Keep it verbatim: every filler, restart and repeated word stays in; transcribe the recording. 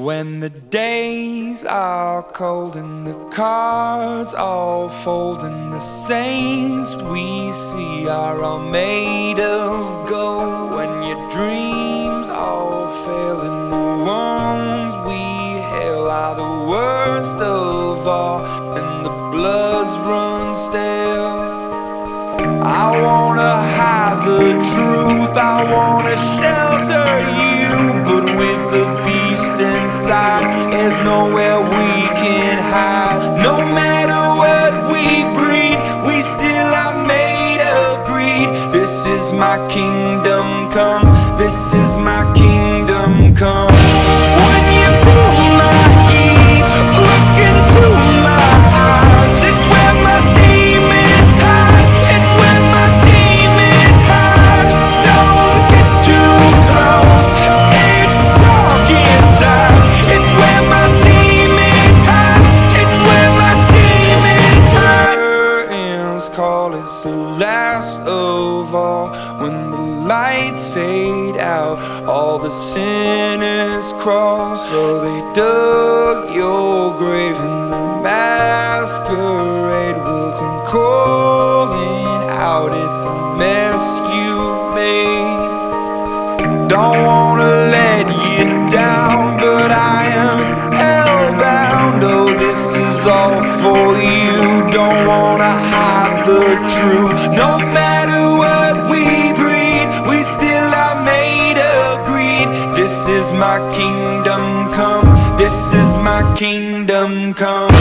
When the days are cold and the cards all fold and the saints we see are all made of gold, when your dreams all fail and the ones we hail are the worst of all and the bloods run stale, I wanna hide the truth, I wanna shelter you, but with the beast inside, there's nowhere we can hide. No matter what we breed, we still are made of greed. This is my kingdom come, this is my kingdom come. When you feel my heat, look into my eyes, it's where my demons hide, it's where my demons hide. Don't get too close, it's dark inside, it's where my demons hide, it's where my demons hide. Curtains call, it's the last of all. When the lights fade out, all the sinners crawl. So they dug your grave and the masquerade will come calling out at the mess you've made. Don't wanna let you down, but I am hellbound. Oh, this is all for you. Don't wanna hide the truth. No matter what we breed, we still are made of greed. This is my kingdom come, this is my kingdom come.